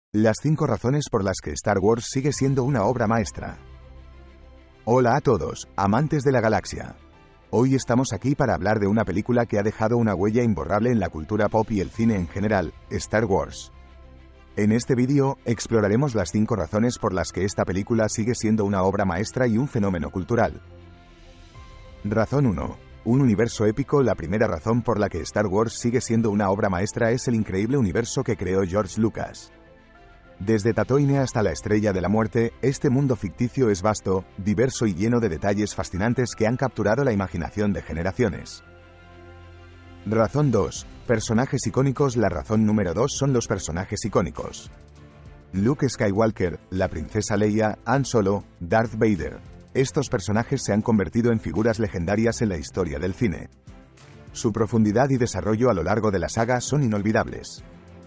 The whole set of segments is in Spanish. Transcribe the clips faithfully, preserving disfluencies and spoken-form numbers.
Las cinco razones por las que Star Wars sigue siendo una obra maestra. Hola a todos, amantes de la galaxia. Hoy estamos aquí para hablar de una película que ha dejado una huella imborrable en la cultura pop y el cine en general, Star Wars. En este vídeo, exploraremos las cinco razones por las que esta película sigue siendo una obra maestra y un fenómeno cultural. Razón uno. Un universo épico. La primera razón por la que Star Wars sigue siendo una obra maestra es el increíble universo que creó George Lucas. Desde Tatooine hasta la Estrella de la Muerte, este mundo ficticio es vasto, diverso y lleno de detalles fascinantes que han capturado la imaginación de generaciones. Razón dos. Personajes icónicos. La razón número dos son los personajes icónicos. Luke Skywalker, la princesa Leia, Han Solo, Darth Vader. Estos personajes se han convertido en figuras legendarias en la historia del cine. Su profundidad y desarrollo a lo largo de la saga son inolvidables.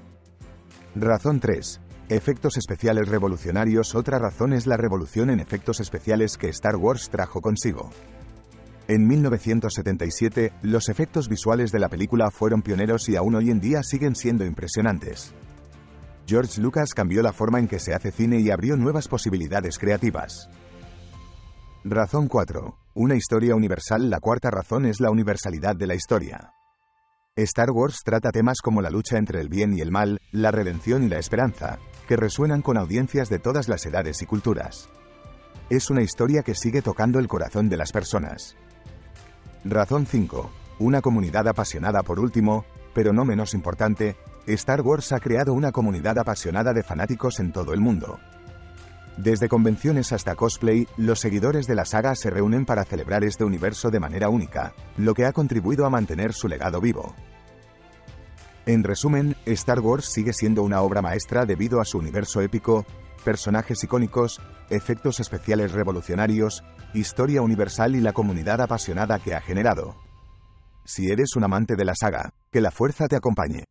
Razón tres. Efectos especiales revolucionarios. Otra razón es la revolución en efectos especiales que Star Wars trajo consigo. En mil novecientos setenta y siete, los efectos visuales de la película fueron pioneros y aún hoy en día siguen siendo impresionantes. George Lucas cambió la forma en que se hace cine y abrió nuevas posibilidades creativas. Razón cuatro. Una historia universal. La cuarta razón es la universalidad de la historia. Star Wars trata temas como la lucha entre el bien y el mal, la redención y la esperanza, que resuenan con audiencias de todas las edades y culturas. Es una historia que sigue tocando el corazón de las personas. Razón cinco. Una comunidad apasionada. Por último, pero no menos importante, Star Wars ha creado una comunidad apasionada de fanáticos en todo el mundo. Desde convenciones hasta cosplay, los seguidores de la saga se reúnen para celebrar este universo de manera única, lo que ha contribuido a mantener su legado vivo. En resumen, Star Wars sigue siendo una obra maestra debido a su universo épico, personajes icónicos, efectos especiales revolucionarios, historia universal y la comunidad apasionada que ha generado. Si eres un amante de la saga, que la fuerza te acompañe.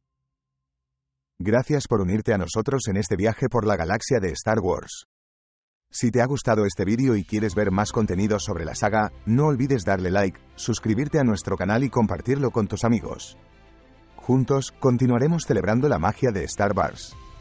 Gracias por unirte a nosotros en este viaje por la galaxia de Star Wars. Si te ha gustado este vídeo y quieres ver más contenido sobre la saga, no olvides darle like, suscribirte a nuestro canal y compartirlo con tus amigos. Juntos, continuaremos celebrando la magia de Star Wars.